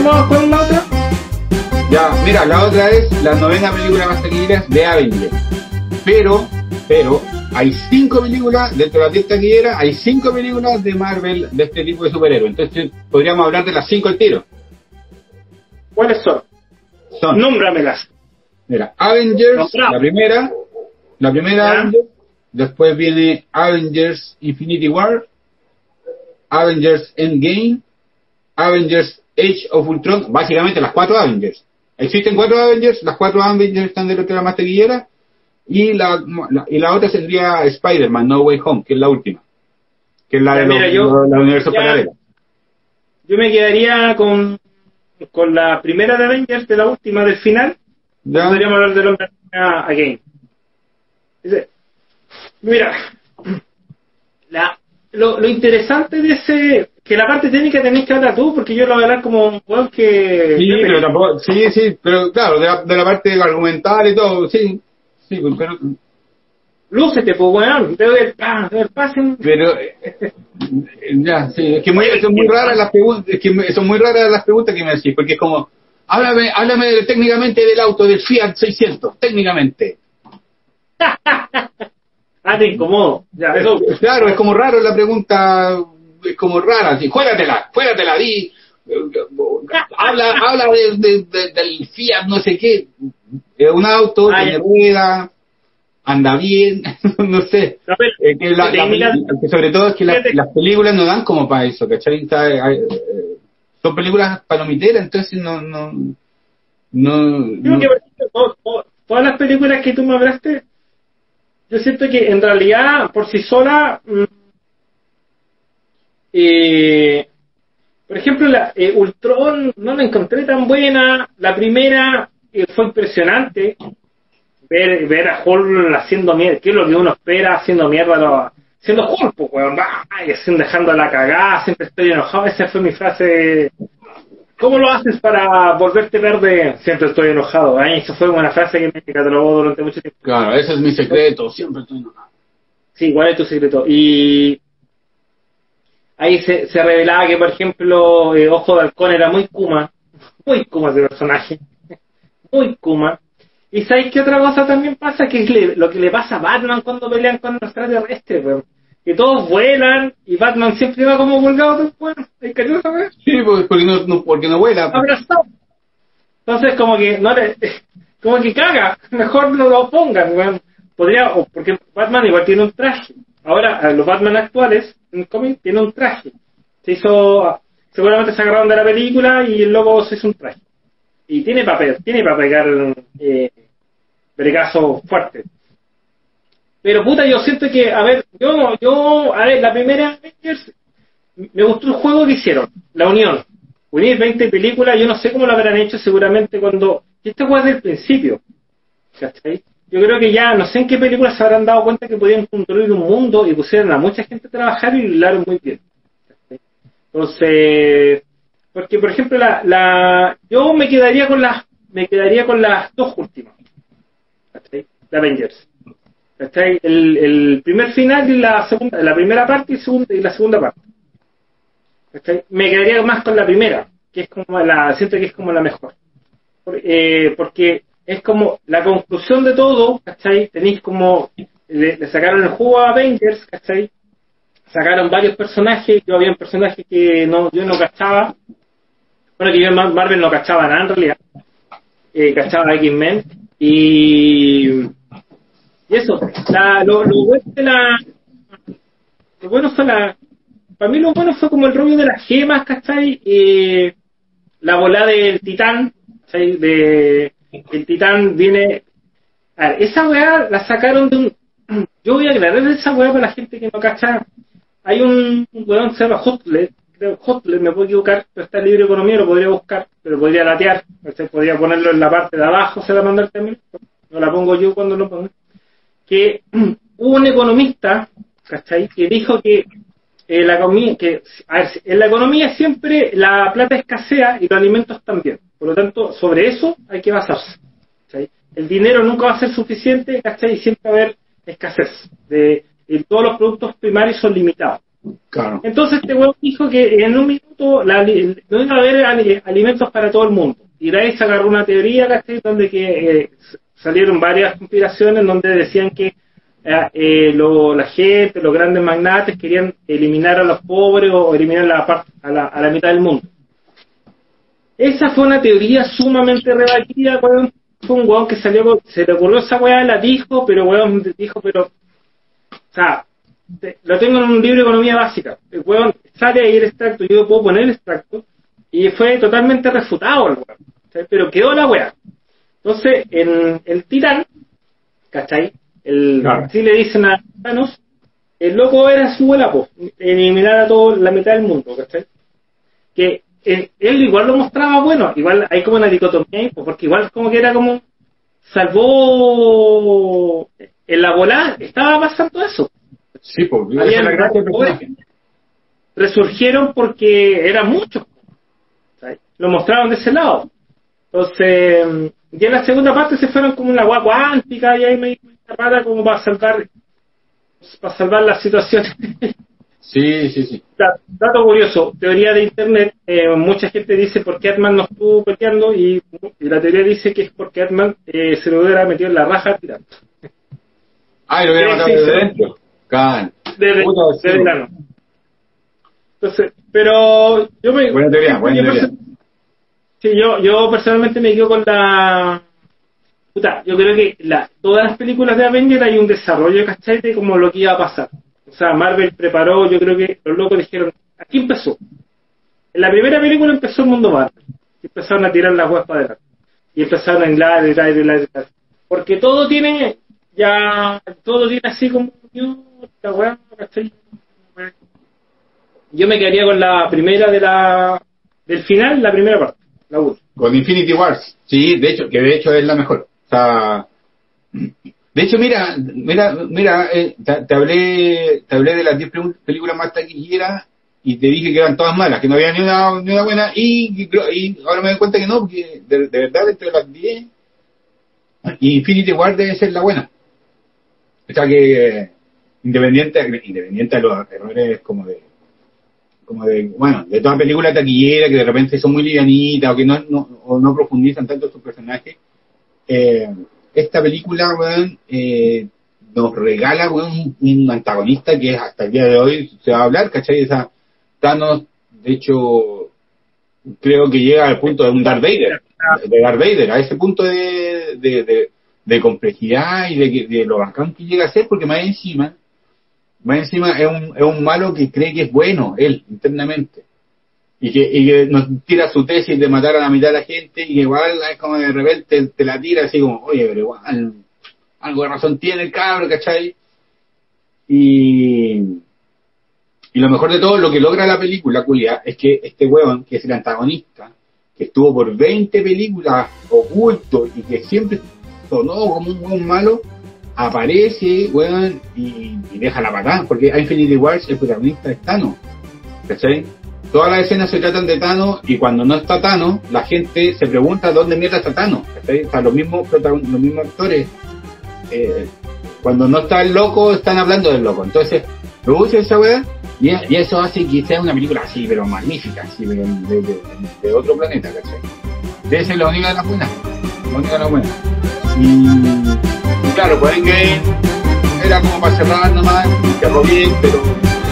tenemos con la otra? Ya, mira, la otra es la novena película más taquillera de Avengers. Pero, hay 5 películas, dentro de la 10 taquilleras, hay 5 películas de Marvel de este tipo de superhéroes. Entonces, podríamos hablar de las 5 al tiro. ¿Cuáles son? Nómbramelas. Mira, Avengers, la primera Avengers, después viene Avengers Infinity War, Avengers Endgame, Avengers Age of Ultron, básicamente las 4 Avengers. Existen 4 Avengers, las 4 Avengers están de la más taquillera, y la otra sería Spider-Man No Way Home, que es la última, que es la de la universo paralelo. Yo me quedaría con la primera de Avengers, de la última, del final. Podríamos hablar del Hombre Again. Mira, lo interesante de ese, que la parte técnica tenés que hablar tú, porque yo lo voy a hablar como un juego que... Sí, pero tampoco, sí, pero claro, de la parte argumental y todo, sí, pero... Lúcete, pues, weón, te doy el pase. Pero, ya, sí, es que son muy raras las preguntas, que me decís, porque es como, háblame técnicamente del auto, del Fiat 600, técnicamente. Te incomodo. Ya, eso. Claro, es como raro la pregunta, es como rara, así, fuératela, di, habla del Fiat no sé qué, es un auto, tiene rueda, anda bien, no sé. Que sobre todo es que las películas no dan como para eso, ¿cachai? Son películas palomiteras, entonces no. Creo que todas las películas que tú me hablaste, yo siento que en realidad por sí sola, por ejemplo, Ultron no la encontré tan buena. La primera fue impresionante. Ver a Hulk haciendo mierda, ¿qué es lo que uno espera haciendo mierda? Siendo Hulk, pues, weón, dejando la cagada, siempre estoy enojado. Esa fue mi frase. ¿Cómo lo haces para volverte verde? Siempre estoy enojado. Esa fue una frase que me catalogó durante mucho tiempo. Claro, ese es mi secreto, siempre estoy enojado. Sí, ¿cuál es tu secreto? Y ahí se revelaba que, por ejemplo, Ojo de Halcón era muy Kuma ese personaje, muy Kuma. ¿Y sabéis qué otra cosa también pasa? Que es lo que le pasa a Batman cuando pelean con los extraterrestres, weón. Que todos vuelan y Batman siempre va como colgado, bueno, ¿hay que saber? Sí, porque no vuela. Abrazado. Entonces como que caga, mejor no lo pongan, weón. Porque Batman igual tiene un traje. Ahora, los Batman actuales, en el cómic, tiene un traje. Seguramente se agarraron de la película y el logo se hizo un traje. Y tiene para pegar bregazo fuerte. Pero puta, yo siento que, la primera Avengers, me gustó el juego que hicieron, la unión. Unir 20 películas, yo no sé cómo lo habrán hecho seguramente este juego es del principio. ¿Cachai? Yo creo que ya, no sé en qué películas se habrán dado cuenta que podían construir un mundo y pusieron a mucha gente a trabajar y lo hilaron muy bien. ¿Cachai? Entonces, porque por ejemplo yo me quedaría con las 2 últimas, ¿cachai? De Avengers, ¿cachai? El primer final y la primera parte y la segunda parte, ¿cachai? Me quedaría más con la primera, que es como siento que es como la mejor, porque es como la conclusión de todo, ¿cachai? Tenéis como le sacaron el juego a Avengers, ¿cachai? Sacaron varios personajes, había personajes que yo no cachaba. Bueno, que yo en Marvel no cachaba nada en realidad. Cachaba a X-Men. Y eso. Lo bueno fue para mí lo bueno fue como el rollo de las gemas, ¿cachai? La volada del titán, ¿cachai? El titán viene... A ver, esa weá la sacaron de un... Yo voy a aclarar esa weá para la gente que no cacha. Hay un weón que se llama Hotler, me puedo equivocar, pero está en Libre Economía, lo podría buscar, pero podría latear, podría ponerlo en la parte de abajo, se la mandar también, no la pongo yo cuando lo pongo, que hubo un economista, ¿cachai?, que dijo que en la economía siempre la plata escasea y los alimentos también, por lo tanto, sobre eso hay que basarse, ¿cachai? El dinero nunca va a ser suficiente, ¿cachai?, y siempre va a haber escasez, y todos los productos primarios son limitados. Claro. Entonces este huevo dijo que en un minuto no iba a haber alimentos para todo el mundo. Y de ahí se agarró una teoría, ¿cachai? Donde que salieron varias conspiraciones donde decían que la gente, los grandes magnates querían eliminar a los pobres o eliminar a la mitad del mundo. Esa fue una teoría sumamente rebatida, weón. Fue un weón que salió, se le ocurrió esa weá, la dijo, o sea, lo tengo en un libro de economía básica. El weón sale ahí el extracto, yo puedo poner el extracto, y fue totalmente refutado el weón. ¿Sabes? Pero quedó la weá. Entonces, en el Titán, ¿cachai? Claro. Si le dicen a Thanos, el loco era su bola, pues, eliminar a toda la mitad del mundo, ¿cachai? Que él igual lo mostraba bueno, igual hay como una dicotomía, porque igual como que era como salvó en la bola, estaba pasando eso. Sí, porque esa es la gracia del personaje. Resurgieron porque eran muchos, ¿sabes? Lo mostraron de ese lado. Entonces, ya en la segunda parte se fueron como una agua cuántica y ahí me di cuenta como para salvar la situación. Sí. Dato curioso, teoría de internet, mucha gente dice por qué Ant-Man no estuvo peleando y la teoría dice que es porque Ant-Man se lo hubiera metido en la raja tirando. Ah, y lo hubiera matado desde dentro. Desde verano. Entonces, pero yo me... Buena teoría. Sí, yo personalmente me quedo con la... yo creo que todas las películas de Avengers hay un desarrollo, ¿cachai? De como lo que iba a pasar. O sea, Marvel preparó, yo creo que los locos dijeron, aquí empezó. En la primera película empezó el mundo Marvel. Y empezaron a tirar las huevas para adelante. Y empezaron a hilar. Porque todo tiene así como... ¿cachai? Yo me quedaría con la primera del final, la primera parte. Con Infinity Wars, sí, de hecho es la mejor. O sea, de hecho, mira, te hablé de las 10 películas más taquilleras y te dije que eran todas malas, que no había ni una buena, y ahora me doy cuenta que no, porque de verdad entre las 10 Infinity Wars debe ser la buena. O sea que independiente de los errores como de toda película taquillera que de repente son muy livianitas o que no profundizan tanto sus personajes, esta película, weón, nos regala, weón, un antagonista que hasta el día de hoy se va a hablar, ¿cachai? Esa Thanos, de hecho, creo que llega al punto de un Darth Vader, a ese punto de complejidad y de lo bacán que llega a ser, porque más encima es un malo que cree que es bueno, él, internamente. Y que nos tira su tesis de matar a la mitad de la gente, y que igual es como de repente te la tira así como, oye, pero igual, algo de razón tiene el cabro, ¿cachai? Y lo mejor de todo, lo que logra la película, culia, es que este huevón, que es el antagonista, que estuvo por 20 películas oculto y que siempre sonó como un buen malo, aparece, weón, y deja la patada, porque a Infinity Wars el protagonista es Thanos, ¿cachai? Todas las escenas se tratan de Thanos, y cuando no está Thanos, la gente se pregunta dónde mierda está Thanos, ¿cachai? O sea, los mismos actores, cuando no está el loco, están hablando del loco. Entonces, me gusta esa weá, y eso hace que sea una película así, pero magnífica, así, pero de otro planeta, ¿cachai? Debe ser la única de las buenas, y claro, pues Endgame era como para cerrar nomás, cerró bien, pero